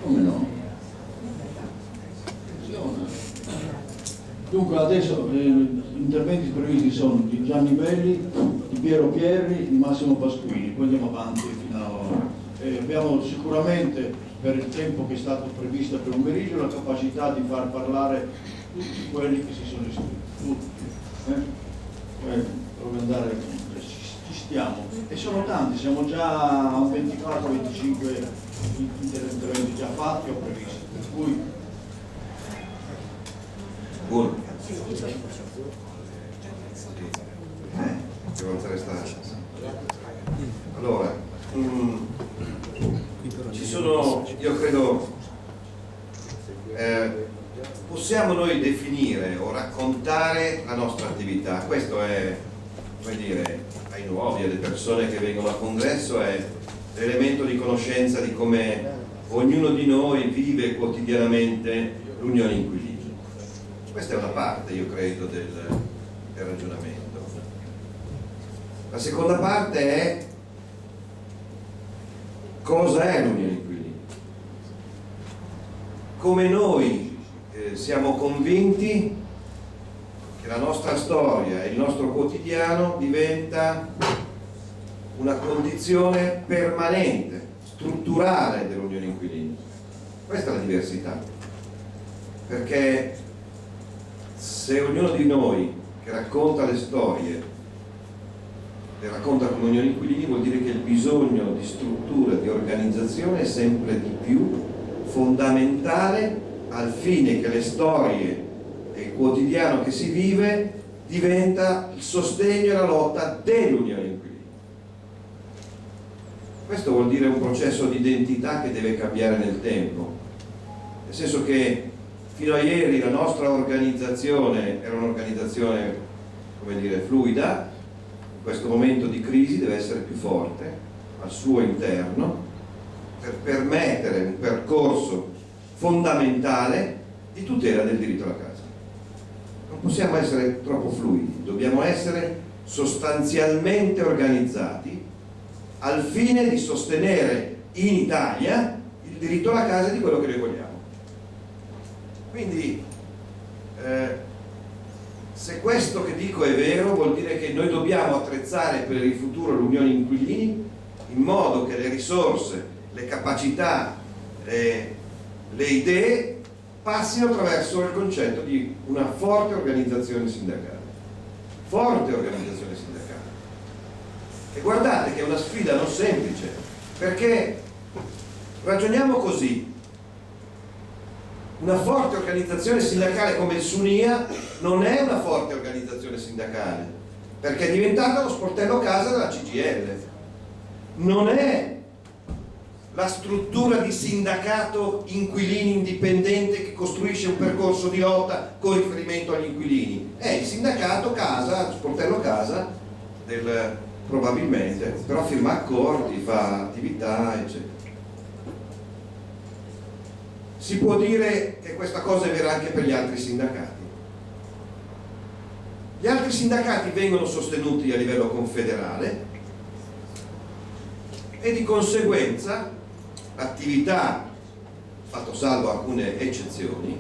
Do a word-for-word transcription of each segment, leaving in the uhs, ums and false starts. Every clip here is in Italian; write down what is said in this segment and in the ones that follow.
Come no? Dunque adesso eh, gli interventi previsti sono di Gianni Belli, di Piero Pierri, di Massimo Pasquini, poi andiamo avanti fino a... Eh, abbiamo sicuramente per il tempo che è stato previsto per pomeriggio la capacità di far parlare tutti quelli che si sono iscritti, tutti. Eh? Eh, dove andare, ci, ci stiamo. E sono tanti, siamo già a ventiquattro venticinque interventi già fatti o previsti, per cui Buono. Devo alzare sta. Allora, mh, ci sono, io credo, eh, possiamo noi definire o raccontare la nostra attività. Questo è, come dire, ai nuovi, alle persone che vengono al congresso, è l'elemento di conoscenza di come ognuno di noi vive quotidianamente l'unione inquilini. Questa è una parte, io credo, del, del ragionamento. La seconda parte è cosa è l'unione inquilini? Come noi eh, siamo convinti che la nostra storia e il nostro quotidiano diventa una condizione permanente, strutturale dell'unione inquilini. Questa è la diversità, perché se ognuno di noi che racconta le storie le racconta come unione inquilini, vuol dire che il bisogno di struttura, di organizzazione è sempre di più fondamentale al fine che le storie e il quotidiano che si vive diventa il sostegno e la lotta dell'unione inquilini. Questo vuol dire un processo di identità che deve cambiare nel tempo, nel senso che fino a ieri la nostra organizzazione era un'organizzazione, come dire, fluida. In questo momento di crisi deve essere più forte al suo interno per permettere un percorso fondamentale di tutela del diritto alla casa. Non possiamo essere troppo fluidi, dobbiamo essere sostanzialmente organizzati al fine di sostenere in Italia il diritto alla casa di quello che noi vogliamo. Quindi eh, se questo che dico è vero, vuol dire che noi dobbiamo attrezzare per il futuro l'unione inquilini in modo che le risorse, le capacità, le, le idee passino attraverso il concetto di una forte organizzazione sindacale. Forte organizzazione sindacale. E guardate che è una sfida non semplice, perché ragioniamo così. Una forte organizzazione sindacale come il Sunia non è una forte organizzazione sindacale, perché è diventata lo sportello casa della C G I L. Non è la struttura di sindacato inquilini indipendente che costruisce un percorso di lotta con riferimento agli inquilini. È il sindacato casa, sportello casa, del, probabilmente, però firma accordi, fa attività, eccetera. Si può dire che questa cosa è vera anche per gli altri sindacati. Gli altri sindacati vengono sostenuti a livello confederale e di conseguenza l'attività, fatto salvo alcune eccezioni,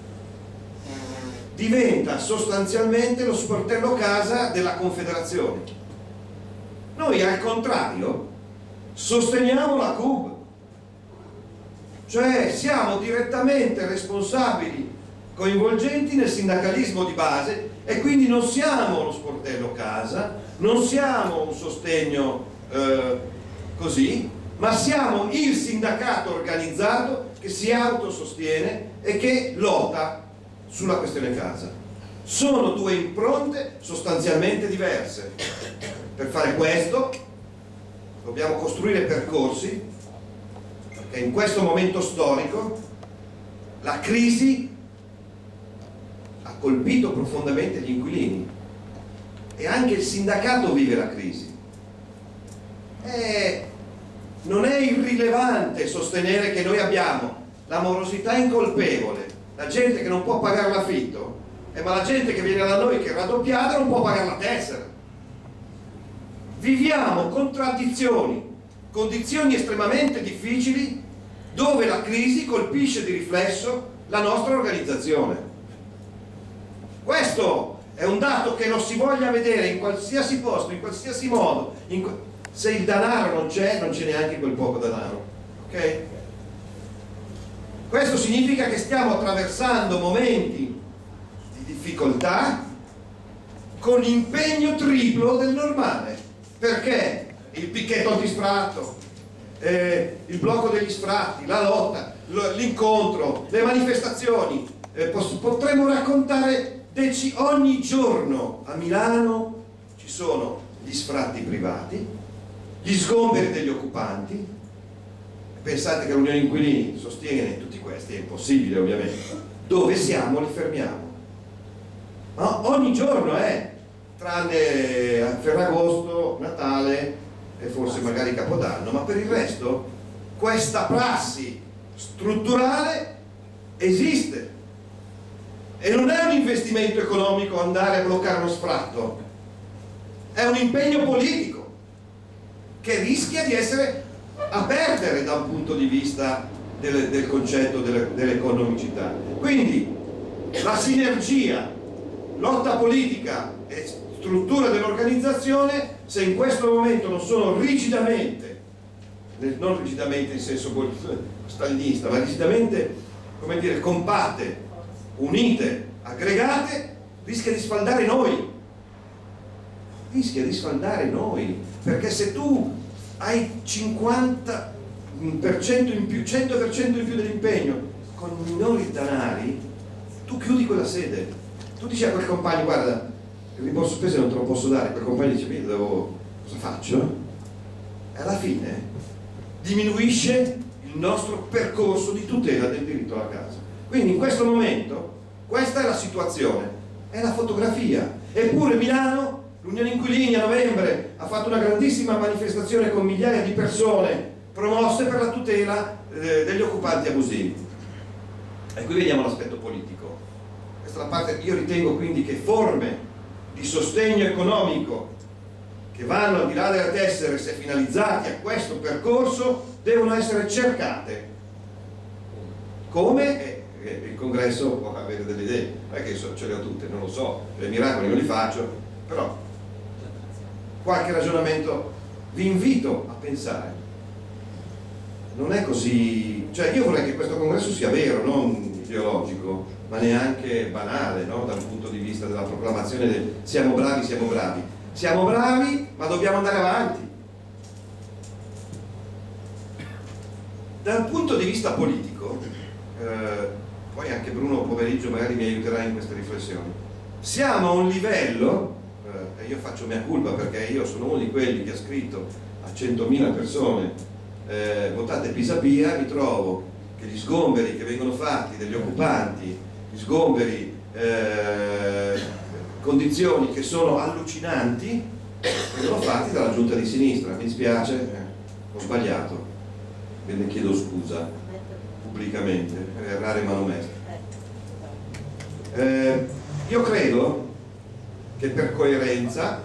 diventa sostanzialmente lo sportello casa della confederazione. Noi al contrario sosteniamo la C U B. Cioè siamo direttamente responsabili, coinvolgenti nel sindacalismo di base e quindi non siamo lo sportello casa, non siamo un sostegno eh, così, ma siamo il sindacato organizzato che si autosostiene e che lotta sulla questione casa. Sono due impronte sostanzialmente diverse. Per fare questo dobbiamo costruire percorsi, che in questo momento storico la crisi ha colpito profondamente gli inquilini e anche il sindacato vive la crisi. E non è irrilevante sostenere che noi abbiamo la morosità incolpevole, la gente che non può pagare l'affitto, eh, ma la gente che viene da noi che è raddoppiata non può pagare la tessera. Viviamo contraddizioni, condizioni estremamente difficili dove la crisi colpisce di riflesso la nostra organizzazione. Questo è un dato che lo si voglia vedere in qualsiasi posto, in qualsiasi modo. In, se il denaro non c'è, non c'è neanche quel poco denaro. Ok? Questo significa che stiamo attraversando momenti di difficoltà con impegno triplo del normale. Perché? Il picchetto antisfratto, eh, il blocco degli sfratti, la lotta, l'incontro, le manifestazioni. Eh, potremmo raccontare deci ogni giorno a Milano ci sono gli sfratti privati, gli sgomberi degli occupanti. Pensate che l'Unione Inquilini sostiene tutti questi, è impossibile ovviamente. Dove siamo li fermiamo. Ma ogni giorno è, tranne Ferragosto, Natale e forse magari Capodanno, ma per il resto questa prassi strutturale esiste. E non è un investimento economico andare a bloccare uno sfratto, è un impegno politico che rischia di essere a perdere da un punto di vista del, del concetto delle, dell'economicità. Quindi la sinergia, lotta politica e struttura dell'organizzazione, se in questo momento non sono rigidamente, non rigidamente in senso stalinista, ma rigidamente, come dire, compatte, unite, aggregate, rischia di sfaldare noi. Rischia di sfaldare noi, perché se tu hai cinquanta per cento in più, cento per cento in più dell'impegno con minori denari, tu chiudi quella sede. Tu dici a quel compagno: guarda, il rimborso spese non te lo posso dare. Quel compagno dice: io devo, cosa faccio? E alla fine diminuisce il nostro percorso di tutela del diritto alla casa. Quindi in questo momento questa è la situazione, è la fotografia. Eppure Milano, l'Unione Inquilini a novembre ha fatto una grandissima manifestazione con migliaia di persone promosse per la tutela eh, degli occupanti abusivi. E qui vediamo l'aspetto politico. Questa è la parte. Io ritengo quindi che forme di sostegno economico che vanno al di là delle tessere, se finalizzati a questo percorso, devono essere cercate. Come? Eh, eh, il Congresso può avere delle idee, non è che so, ce le ho tutte, non lo so, i miracoli non li faccio, però qualche ragionamento vi invito a pensare. Non è così, cioè io vorrei che questo congresso sia vero, non ideologico, ma neanche banale, no? Dal punto di vista della proclamazione del siamo bravi, siamo bravi. Siamo bravi, ma dobbiamo andare avanti. Dal punto di vista politico, eh, poi anche Bruno pomeriggio magari mi aiuterà in queste riflessioni, siamo a un livello, eh, e io faccio mia colpa perché io sono uno di quelli che ha scritto a centomila persone eh, votate Pisapia, mi trovo che gli sgomberi che vengono fatti degli occupanti, gli sgomberi, eh, condizioni che sono allucinanti, vengono fatti dalla giunta di sinistra. Mi dispiace, eh, ho sbagliato, ve ne chiedo scusa pubblicamente, errare manomestre. Eh, io credo che per coerenza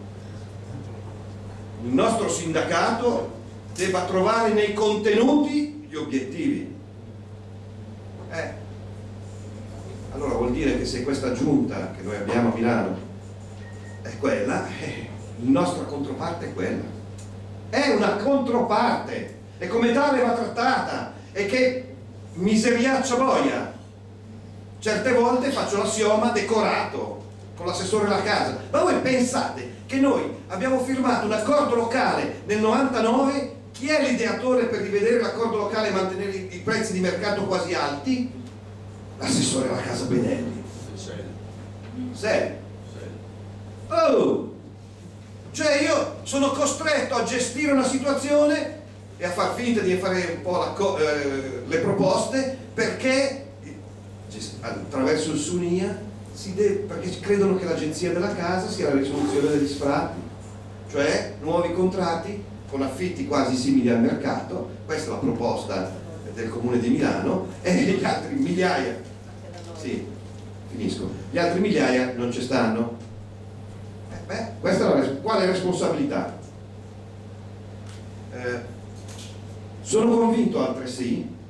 il nostro sindacato debba trovare nei contenuti gli obiettivi. Eh, allora vuol dire che se questa giunta che noi abbiamo a Milano è quella, eh, la nostra controparte è quella. È una controparte e come tale va trattata. E che miseriaccia boia. Certe volte faccio l'assioma decorato con l'assessore alla casa. Ma voi pensate che noi abbiamo firmato un accordo locale nel novantanove? Chi è l'ideatore per rivedere l'accordo locale e mantenere i prezzi di mercato quasi alti? L'assessore alla casa Benelli. Sei. Oh! Cioè io sono costretto a gestire una situazione e a far finta di fare un po' la, eh, le proposte perché attraverso il Sunia si deve, perché credono che l'agenzia della casa sia la risoluzione degli sfratti, cioè nuovi contratti con affitti quasi simili al mercato. Questa è la proposta del Comune di Milano e gli altri migliaia, sì, finisco, gli altri migliaia non ci stanno. Eh, beh, questa è la quale responsabilità? Eh, sono convinto altresì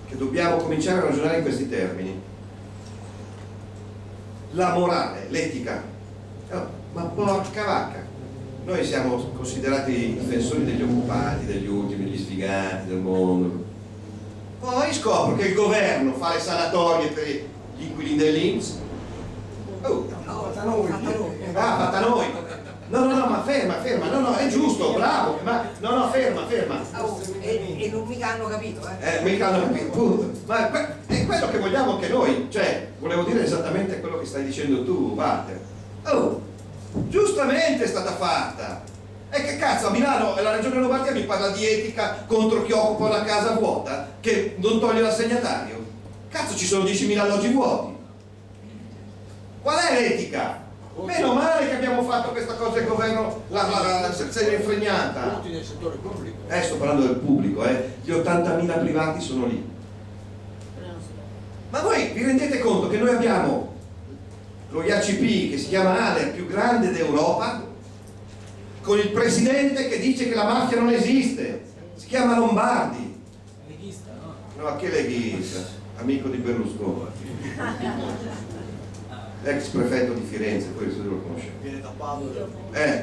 che dobbiamo cominciare a ragionare in questi termini. La morale, l'etica. Oh, ma porca vacca! Noi siamo considerati i difensori degli occupati, degli ultimi, gli sfigati del mondo. Poi scopro che il governo fa le sanatorie per gli inquilini dell'I N P S. Oh, No, fatta noi. ah, fatta noi. No, no, no, ma ferma, ferma, no, no, è giusto, bravo, ma no, no, ferma, ferma. Oh, e, e non mica hanno capito, eh? Eh, mica hanno capito, punto. Ma que- è quello che vogliamo anche noi, cioè, volevo dire esattamente quello che stai dicendo tu, Walter. Oh, giustamente è stata fatta. E che cazzo, a Milano la regione Lombardia mi parla di etica contro chi occupa una casa vuota, che non toglie l'assegnatario. Cazzo, ci sono diecimila alloggi vuoti. Qual è l'etica? Meno male che abbiamo fatto questa cosa, il governo la, la, la, se l'è infregnata. Tutti nel settore pubblico. Eh, sto parlando del pubblico, eh. Gli ottantamila privati sono lì. Ma voi vi rendete conto che noi abbiamo lo I A C P, che si chiama ALER, più grande d'Europa, con il presidente che dice che la mafia non esiste, si chiama Lombardi. Leghista, no? No, che leghista, amico di Berlusconi, ex prefetto di Firenze, poi se lo conosce. Viene da Padova. Eh.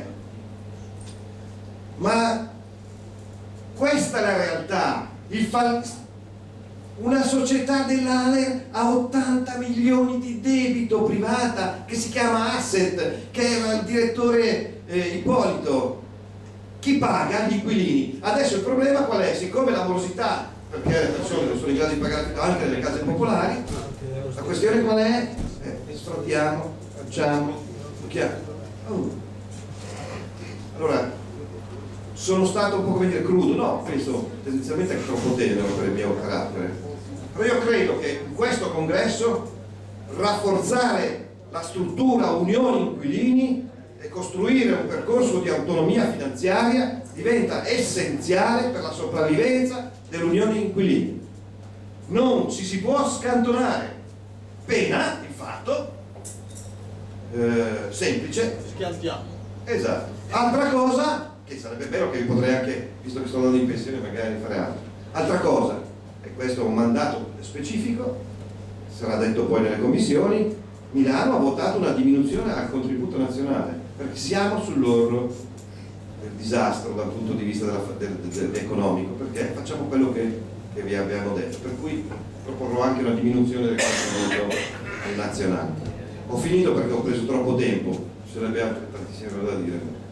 Ma questa è la realtà. Il fal- una società dell'ALER ha ottanta milioni di debito privata che si chiama Asset, che era il direttore eh, Ippolito. Chi paga? Gli inquilini. Adesso il problema qual è? Siccome la morosità, perché le persone non sono in grado di pagare anche nelle case popolari, la questione qual è? Eh, sfrottiamo, facciamo, tocchiamo. Oh. Allora, sono stato un po' come dire crudo, no, penso tendenzialmente è troppo tenero per il mio carattere, però io credo che in questo congresso rafforzare la struttura unioni inquilini e costruire un percorso di autonomia finanziaria diventa essenziale per la sopravvivenza dell'unione inquilini. Non ci si può scantonare, pena il fatto eh, semplice. Schiantiamo. Esatto. Altra cosa, che sarebbe vero che vi potrei anche, visto che sto andando in pensione, magari fare altro. Altra cosa, e questo è un mandato specifico, sarà detto poi nelle commissioni, Milano ha votato una diminuzione al contributo nazionale, perché siamo sull'orlo del disastro dal punto di vista della, del, del, del economico, perché facciamo quello che, che vi abbiamo detto, per cui proporrò anche una diminuzione del contributo nazionale. Ho finito perché ho preso troppo tempo, ci sarebbe altro tantissime cose da dire.